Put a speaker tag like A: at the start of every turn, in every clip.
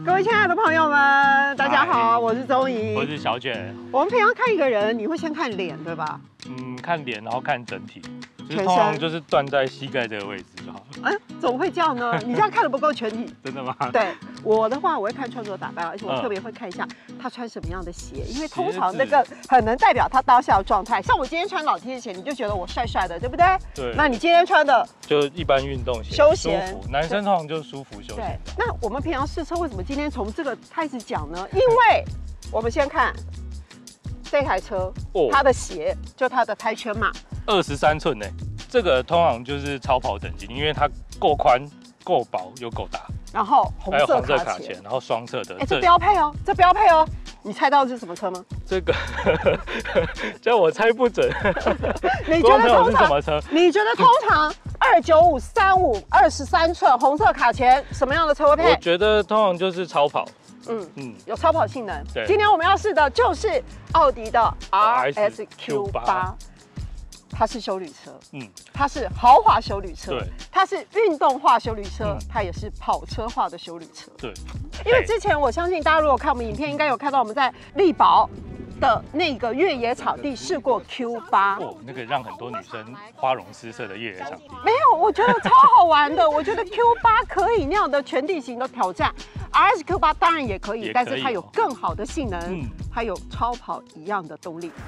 A: 各位亲爱的朋友们，大家好，我是周怡，
B: 我是小卷。
A: 我们平常看一个人，你会先看脸，对吧？
B: 看脸，然后看整体，
A: 全身
B: 通常就是断在膝盖这个位置就好。
A: 怎么会这样呢？你这样看的不够全体。
B: 真的吗？
A: 对，我的话，我会看穿着打扮，而且我特别会看一下他穿什么样的鞋，因为通常那个很能代表他当下的状态。像我今天穿老 T 的鞋，你就觉得我帅帅的，对不对？
B: 对。
A: 那你今天穿的
B: 就一般运动鞋，
A: 休闲，
B: 舒服。男生通常就舒服休闲。
A: 对。那我们平常试车为什么今天从这个开始讲呢？因为我们先看这台车，它的鞋就它的胎圈嘛
B: ，23寸呢。这个通常就是超跑等级，因为它够宽、够薄又够大。
A: 然后红色卡钳，
B: 然后双侧的。
A: 这标配哦，这标配哦。你猜到这是什么车吗？
B: 这个叫我猜不准。
A: 你觉得通常
B: 是什么车？
A: 你觉得通常29535 23寸红色卡钳什么样的车会配？
B: 我觉得通常就是超跑。
A: 有超跑性能。
B: 对。
A: 今天我们要试的就是奥迪的 RSQ8。它是休旅车，它是豪华休旅车，它是运动化休旅车，它也是跑车化的休旅车。
B: 对，
A: 因为之前我相信大家如果看我们影片，应该有看到我们在力宝的那个越野场地试过 Q8，
B: 那个让很多女生花容失色的越野场地。
A: 没有，我觉得超好玩的。我觉得 Q8可以那样的全地形的挑战 ，RSQ8 当然也可以，但是它有更好的性能，它有超跑一样的动力。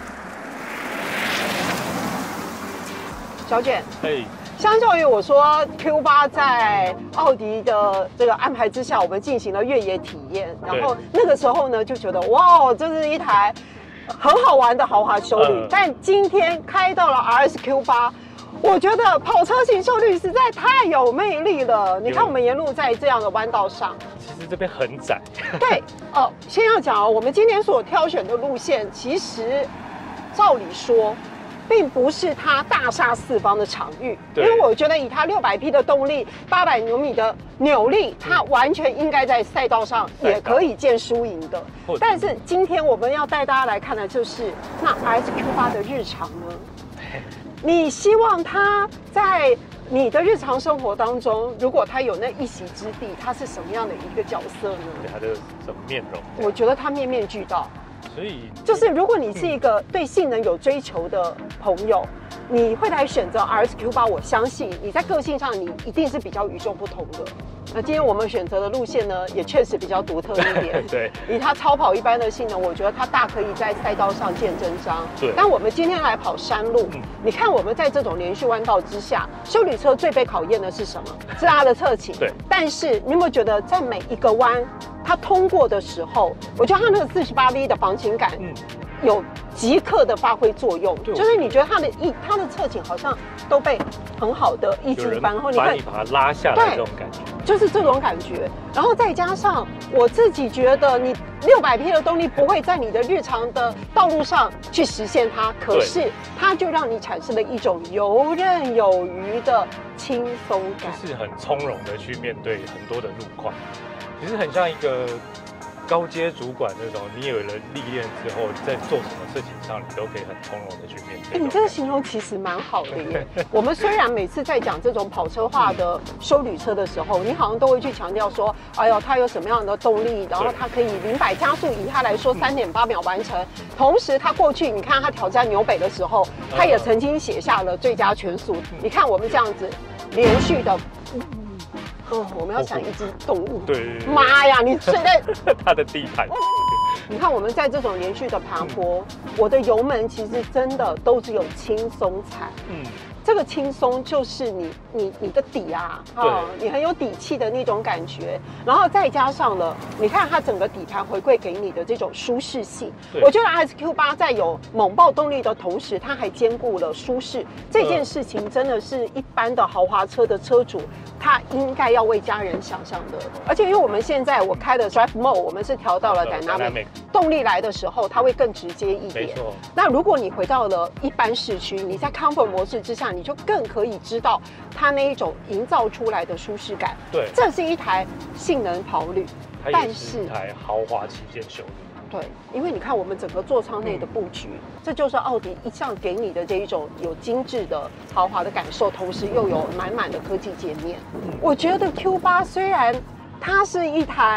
A: 小卷，相较于我说 Q8 在奥迪的这个安排之下，我们进行了越野体验，然后那个时候呢就觉得哇，这是一台很好玩的豪华休旅。但今天开到了 RSQ8，我觉得跑车型休旅实在太有魅力了。你看我们沿路在这样的弯道上，
B: 其实这边很窄。
A: 对，先要讲我们今天所挑选的路线，其实照理说并不是它大杀四方的场域，因为我觉得以它600匹的动力、800牛米的扭力，它完全应该在赛道上也可以见输赢的。但是今天我们要带大家来看的就是那 RSQ8 的日常呢？你希望它在你的日常生活当中，如果它有那一席之地，它是什么样的一个角色呢？
B: 它的什么面容？
A: 我觉得它面面俱到。
B: 所以
A: 就是如果你是一个对性能有追求的朋友，你会来选择 RSQ8，我相信你在个性上你一定是比较与众不同的。那今天我们选择的路线呢，也确实比较独特一点。
B: 对，
A: 以它超跑一般的性能，我觉得它大可以在赛道上见真章。
B: 对，
A: 但我们今天来跑山路，你看我们在这种连续弯道之下，休旅车最被考验的是什么？是它的侧倾。
B: 对，
A: 但是你有没有觉得在每一个弯它通过的时候，我觉得它那个48V 的防倾感，有即刻的发挥作用，就是你觉得它的侧倾好像都被很好的抑制翻，然后你看
B: 把它拉下来这种感觉，
A: 就是这种感觉。然后再加上我自己觉得，你600匹的动力不会在你的日常的道路上去实现它，可是它就让你产生了一种游刃有余的轻松感，
B: 就是很从容的去面对很多的路况，其实很像一个高阶主管那种，你有了历练之后，在做什么事情上，你都可以很从容的去面对。
A: 你这个形容其实蛮好的耶。我们虽然每次在讲这种跑车化的休旅车的时候，你好像都会去强调说，哎呦，它有什么样的动力，然后它可以0-100加速，以它来说3.8秒完成。同时，它过去你看它挑战纽北的时候，它也曾经写下了最佳全速。你看我们这样子连续的。我们要想一只动物。
B: 对，
A: 妈呀，你睡在
B: 它的地盘。
A: 你看我们在这种连续的爬坡，我的油门其实真的都只有轻松踩。这个轻松就是你的底啊，你很有底气的那种感觉，然后再加上了，你看它整个底盘回馈给你的这种舒适性，我觉得 RSQ8 在有猛爆动力的同时，它还兼顾了舒适，这件事情真的是一般的豪华车的车主他应该要为家人想象的。而且因为我们现在我开的 Drive Mode， 我们是调到了 Dynamic， 动力来的时候它会更直接一点。
B: 没错。
A: 那如果你回到了一般市区，你在 Comfort 模式之下，你就更可以知道它那一种营造出来的舒适感。
B: 对，
A: 这是一台性能跑旅，
B: 但是一台豪华旗舰休旅。
A: 对，因为你看我们整个座舱内的布局，这就是奥迪一向给你的这一种有精致的豪华的感受，同时又有满满的科技界面。我觉得 Q8 虽然它是一台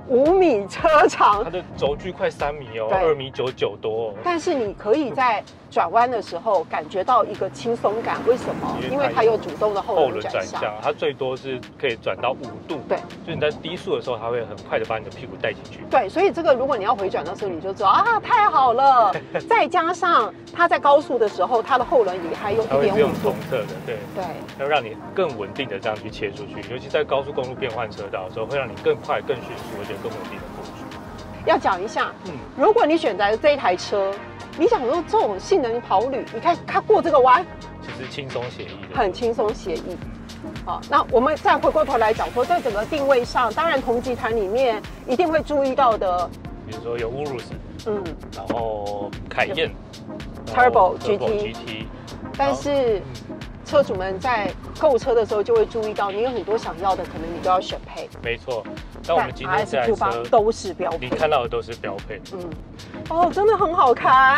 A: 5米车长，
B: 它的轴距快3米哦
A: ，2.99
B: 米多哦。
A: 但是你可以在转弯的时候感觉到一个轻松感，为什么？因为它有主动的后轮转向，
B: 它最多是可以转到5度。
A: 对，
B: 就是你在低速的时候，它会很快的把你的屁股带进去。
A: 对，所以这个如果你要回转的时候，你就知道啊，太好了。再加上它在高速的时候，它的后轮也还有1.5度。
B: 同侧的，对，要让你更稳定的这样去切出去，尤其在高速公路变换车道的时候，会让你更快、更迅速，而且更稳定的过去。
A: 要讲一下，如果你选择这一台车，你想说这种性能跑旅，你看它过这个弯，
B: 其实轻松写意的，
A: 很轻松写意。好，那我们再回过头来讲说，在整个定位上，当然同集团里面一定会注意到的，
B: 比如说有 Urus，然后凯宴
A: Turbo GT， 但是车主们在购车的时候就会注意到，你有很多想要的，可能你都要选配。没
B: 错，但我们今天这台车
A: 都是标配，
B: 你看到的都是标配。
A: 哦，真的很好开。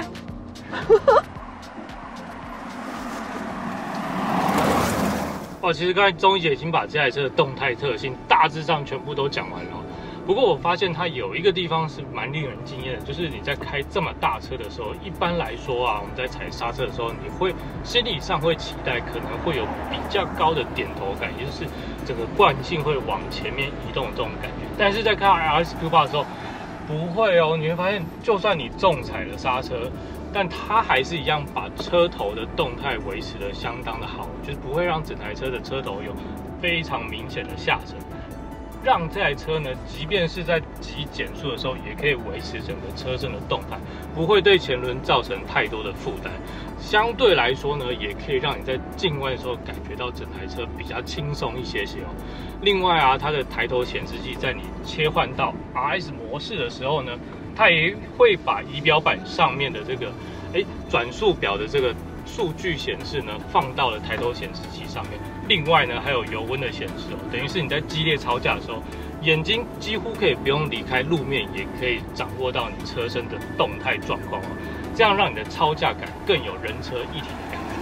B: 其实刚才钟怡姐已经把这台车的动态特性大致上全部都讲完了。不过我发现它有一个地方是蛮令人惊艳的，就是你在开这么大车的时候，一般来说啊，我们在踩刹车的时候，你会心理上会期待可能会有比较高的点头感，也就是整个惯性会往前面移动的这种感觉。但是在开 RS-Q8 的时候不会哦，你会发现就算你重踩了刹车，但它还是一样把车头的动态维持得相当的好，就是不会让整台车的车头有非常明显的下沉。让这台车呢，即便是在急减速的时候，也可以维持整个车身的动态，不会对前轮造成太多的负担。相对来说呢，也可以让你在进弯的时候感觉到整台车比较轻松一些哦。另外啊，它的抬头显示器在你切换到 RS 模式的时候呢，它也会把仪表板上面的这个转速表的这个数据显示呢，放到了抬头显示器上面。另外呢，还有油温的显示哦，等于是你在激烈操驾的时候，眼睛几乎可以不用离开路面，也可以掌握到你车身的动态状况哦，这样让你的操驾感更有人车一体的感觉。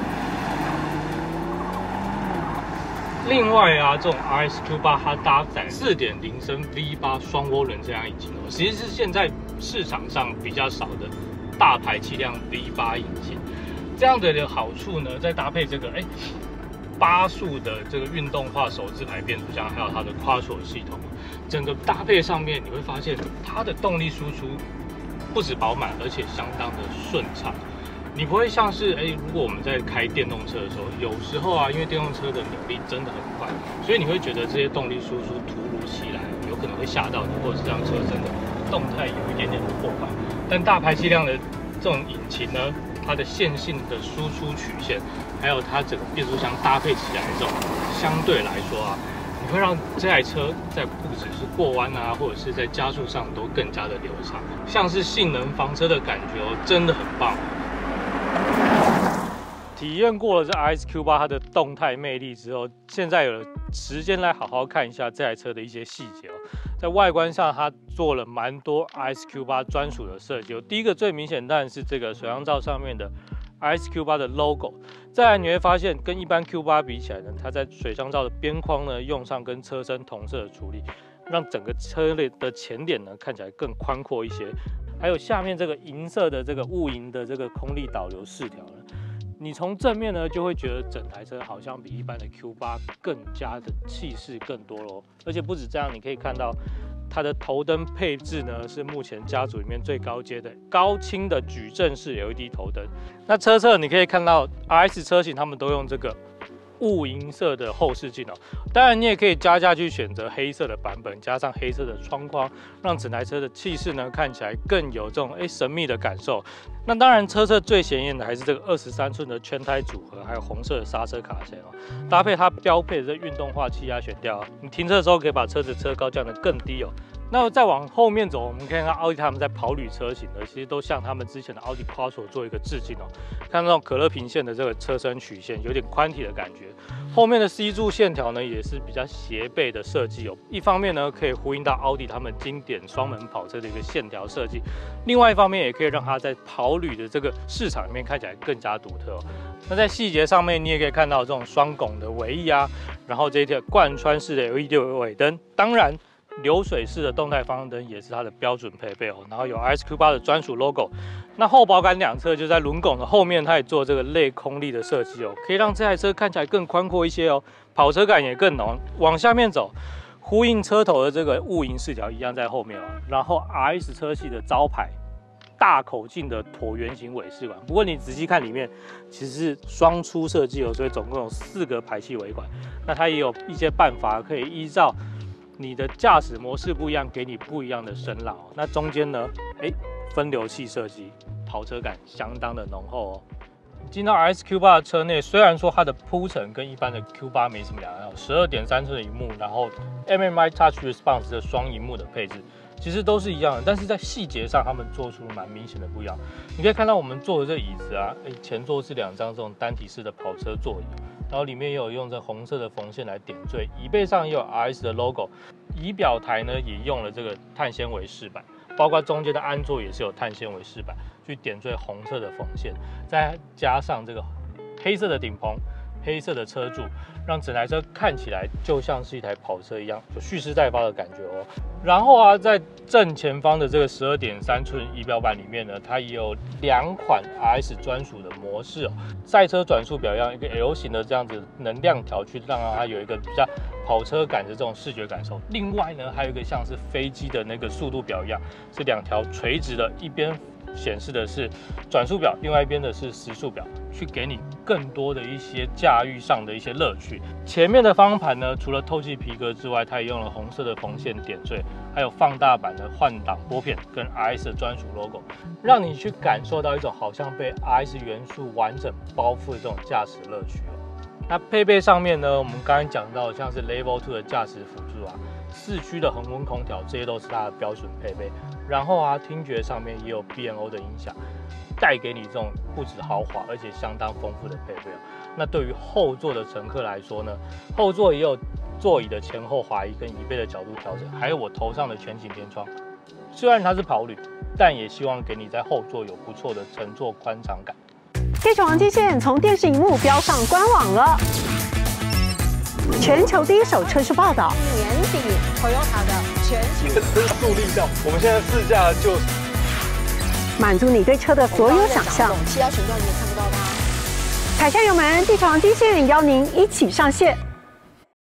B: 另外啊，这种 RS-Q8 它搭载4.0升 V8 双涡轮这样引擎哦，其实是现在市场上比较少的大排气量 V8 引擎。这样的好处呢，再搭配这个8速的这个运动化手自排变速箱，还有它的Quattro系统，整个搭配上面你会发现它的动力输出不止饱满，而且相当的顺畅。你不会像是如果我们在开电动车的时候，有时候啊，因为电动车的扭力真的很快，所以你会觉得这些动力输出突如其来，有可能会吓到你，或者是让车身的动态有一点点的破坏。但大排气量的这种引擎呢，它的线性的输出曲线，还有它整个变速箱搭配起来的这种，相对来说啊，你会让这台车在不只是过弯啊，或者是在加速上都更加的流畅，像是性能房车的感觉哦，真的很棒。体验过了这 RS-Q8 它的动态魅力之后，现在有了时间来好好看一下这台车的一些细节哦。在外观上，它做了蛮多 RS-Q8 专属的设计。第一个最明显当然是这个水箱罩上面的 RS-Q8 的 logo。再来你会发现，跟一般 Q8 比起来呢，它在水箱罩的边框呢用上跟车身同色的处理，让整个车类的前脸呢看起来更宽阔一些。还有下面这个银色的这个雾银的这个空力导流饰条呢，你从正面呢就会觉得整台车好像比一般的 Q8 更加的气势更多咯。而且不止这样，你可以看到它的头灯配置呢是目前家族里面最高阶的高清的矩阵式 LED 头灯。那车侧你可以看到 RS 车型他们都用这个雾银色的后视镜哦，当然你也可以加价去选择黑色的版本，加上黑色的窗框，让整台车的气势呢看起来更有这种神秘的感受。那当然车侧最显眼的还是这个23寸的圈胎组合，还有红色的刹车卡钳哦，搭配它标配的这运动化气压悬吊，你停车的时候可以把车子车高降得更低哦。那再往后面走，我们可以看到奥迪他们在跑旅车型的，其实都向他们之前的奥迪 Quattro 做一个致敬哦。看到那种可乐平线的这个车身曲线，有点宽体的感觉。后面的 C 柱线条呢，也是比较斜背的设计哦。一方面呢，可以呼应到奥迪他们经典双门跑车的一个线条设计；另外一方面，也可以让它在跑旅的这个市场里面看起来更加独特哦。那在细节上面，你也可以看到这种双拱的尾翼啊，然后这一条贯穿式的 LED 尾灯，当然。 流水式的动态方向灯也是它的标准配备哦，然后有 RSQ8的专属 logo。那后保杆两侧就在轮拱的后面，它也做这个类空力的设计哦，可以让这台车看起来更宽阔一些哦，跑车感也更浓。往下面走，呼应车头的这个雾迎饰条一样在后面哦，然后 RS 车系的招牌。大口径的椭圆形尾饰管，不过你仔细看里面，其实是双出设计哦，所以总共有4个排气尾管。那它也有一些办法可以依照你的驾驶模式不一样，给你不一样的声浪哦。那中间呢，分流器设计，跑车感相当的浓厚哦。进到 RSQ8 的车内，虽然说它的铺陈跟一般的 Q8 没什么两样，12.3寸的萤幕，然后 MMI Touch Response 的双萤幕的配置。其实都是一样的，但是在细节上，他们做出蛮明显的不一样。你可以看到我们坐的这椅子啊，前座是2张这种单体式的跑车座椅，然后里面也有用这红色的缝线来点缀，椅背上也有 RS 的 logo， 仪表台呢也用了这个碳纤维饰板，包括中间的安座也是有碳纤维饰板去点缀红色的缝线，再加上这个黑色的顶棚。黑色的车柱，让整台车看起来就像是一台跑车一样，有蓄势待发的感觉哦。然后啊，在正前方的这个12.3寸仪表板里面呢，它也有2款 RS 专属的模式哦。赛车转速表一样，一个 L 型的这样子能量条去让它有一个比较跑车感的这种视觉感受。另外呢，还有一个像是飞机的那个速度表一样，是2条垂直的，一边显示的是转速表，另外一边的是时速表，去给你更多的一些驾驭上的一些乐趣。前面的方向盘呢，除了透气皮革之外，它也用了红色的缝线点缀，还有放大版的换挡拨片跟 RS 的专属 logo， 让你去感受到一种好像被 RS 元素完整包覆的这种驾驶乐趣哦。那配备上面呢，我们刚才讲到像是 Level 2的驾驶辅助啊，4驱的恒温空调，这些都是它的标准配备。然后啊，听觉上面也有 B&O 的音响，带给你这种不止豪华，而且相当丰富的配备哦。那对于后座的乘客来说呢，后座也有座椅的前后滑移跟椅背的角度调整，还有我头上的全景天窗。虽然它是跑旅，但也希望给你在后座有不错的乘坐宽敞感。
A: 地球王机线从电视荧幕标上官网了。全球第一手车市报道，年底 Toyota 的全新
B: 速力照，我们现在试驾就
A: 满足你对车的所有想象。
C: 7要旋转你也看不到它。
A: 踩下油门，地球王机线邀您一起上线。